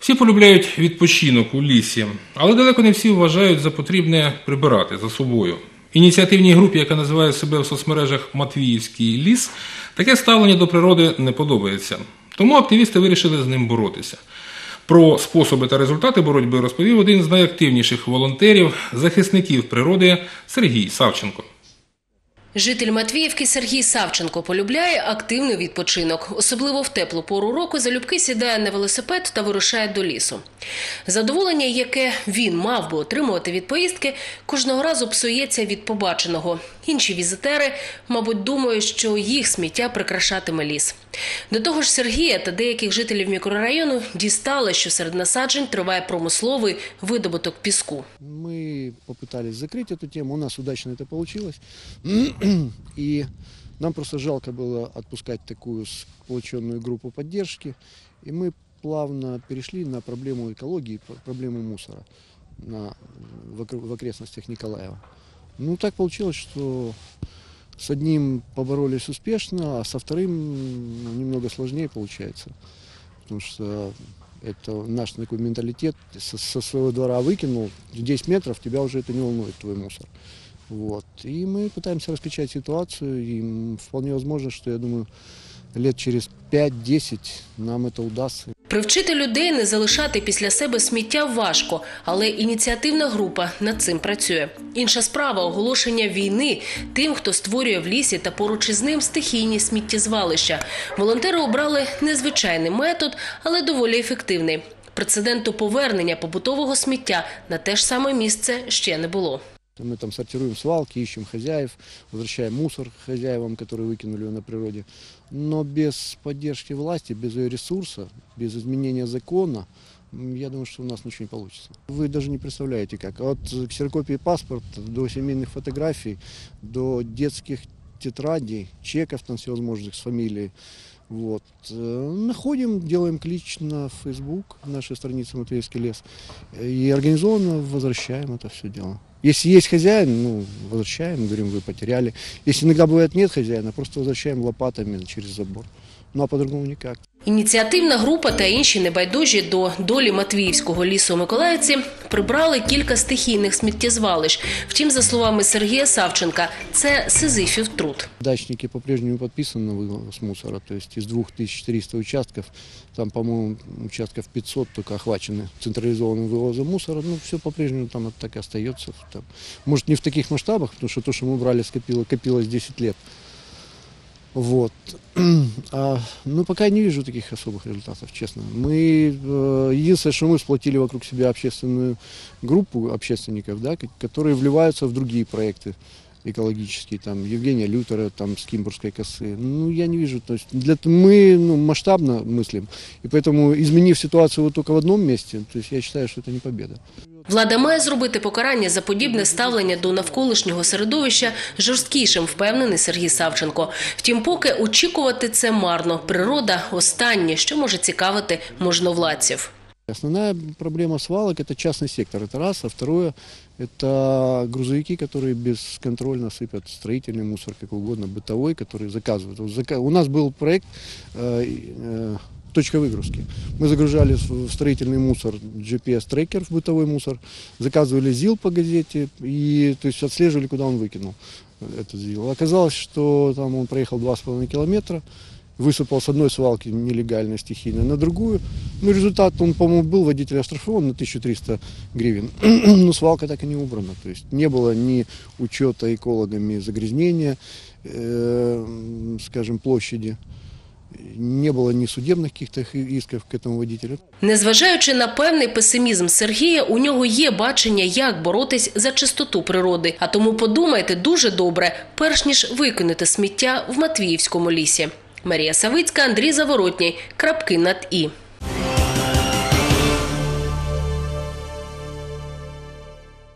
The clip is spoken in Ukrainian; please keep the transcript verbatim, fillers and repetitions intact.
Всі полюбляють відпочинок у лісі, але далеко не всі вважають за потрібне прибирати за собою. Ініціативній групі, яка називає себе в соцмережах «Матвіївський ліс», таке ставлення до природи не подобається. Тому активісти вирішили з ним боротися. Про способи та результати боротьби розповів один з найактивніших волонтерів, захисників природи Сергій Савченко. Житель Матвіївки Сергій Савченко полюбляє активний відпочинок. Особливо в теплу пору року залюбки сідає на велосипед та вирушає до лісу. Задоволення, яке він мав би отримувати від поїздки, кожного разу псується від побаченого. Інші візитери, мабуть, думають, що їх сміття прикрашатиме ліс. До того ж, Сергія та деяких жителів мікрорайону дістали, що серед насаджень триває промисловий видобуток піску. Ми попытались закрыть эту тему, у нас удачно это получилось. И нам просто жалко было отпускать такую сплоченную группу поддержки. И мы плавно перешли на проблему экологии, проблему мусора на, в окрестностях Николаева. Ну, так получилось, что с одним поборолись успешно, а со вторым немного сложнее получается. Потому что это наш такой менталитет, со, со своего двора выкинул, десять метров, тебя уже это не волнует, твой мусор. Вот. И мы пытаемся раскачать ситуацию, и вполне возможно, что, я думаю, лет через п'ять-десять нам это удастся. Привчити людей не залишати після себе сміття важко, але ініціативна група над цим працює. Інша справа – оголошення війни тим, хто створює в лісі та поруч із ним стихійні сміттєзвалища. Волонтери обрали незвичайний метод, але доволі ефективний. Прецеденту повернення побутового сміття на те ж саме місце ще не було. Мы там сортируем свалки, ищем хозяев, возвращаем мусор хозяевам, которые выкинули его на природе. Но без поддержки власти, без ее ресурса, без изменения закона, я думаю, что у нас ничего не получится. Вы даже не представляете как. От ксерокопии паспорта до семейных фотографий, до детских тетрадей, чеков там всевозможных с фамилией. Вот. Находим, делаем клич на Facebook, нашей странице «Матвеевский лес», и организованно возвращаем это все дело. Если есть хозяин, ну, возвращаем, говорим, вы потеряли. Если иногда бывает нет хозяина, просто возвращаем лопатами через забор. Ну, а по-другому никак. Ініціативна група та інші небайдужі до долі Матвіївського лісу миколаївці прибрали кілька стихійних сміттєзвалищ. Втім, за словами Сергія Савченка, це сизифів труд. Дачники по-прежнему подписаны на вывоз мусора, то есть из двух тысяч четырёхсот участков, там, по-моему, участков пятьсот только охвачены централизованным вывозом мусора. Ну, все по-прежнему там так и остается. Там. Может, не в таких масштабах, потому что то, что мы брали, скопило, копилось десять лет. Вот. А, ну, пока я не вижу таких особых результатов, честно. Мы, единственное, что мы сплотили вокруг себя общественную группу общественников, да, которые вливаются в другие проекты экологические, там, Евгения Лютера, там, с Кимбургской косы. Ну, я не вижу, то есть, для, мы, ну, масштабно мыслим, и поэтому, изменив ситуацию вот только в одном месте, то есть, я считаю, что это не победа. Влада має зробити покарання за подібне ставлення до навколишнього середовища жорсткішим, впевнений Сергій Савченко. Втім, поки очікувати це марно. Природа – останнє, що може цікавити можновладців. Основная проблема свалок – это частный сектор, это раз, а второе – это грузовики, которые бесконтрольно сыпят строительный мусор, как угодно, бытовой, который заказывают. У нас был проект э, э, «Точка выгрузки». Мы загружали в строительный мусор джи пи эс-трекер, в бытовой мусор, заказывали ЗИЛ по газете и, то есть, отслеживали, куда он выкинул этот ЗИЛ. Оказалось, что там он проехал два с половиной километра, высыпал с одной свалки нелегально, стихийно, на другую. Ну, результат, он, по-моему, был водитель оштрафован на тысячу триста гривен, но свалка так и не убрана. То есть не было ни учета экологами загрязнения, э, скажем, площади, не було ні судебних якихось ісків к этому водителю. Незважаючи на певний песимізм Сергія, у нього є бачення, як боротись за чистоту природи. А тому подумайте дуже добре, перш ніж викинути сміття в Матвіївському лісі. Марія Савицька, Андрій Заворотній. Крапки над «і».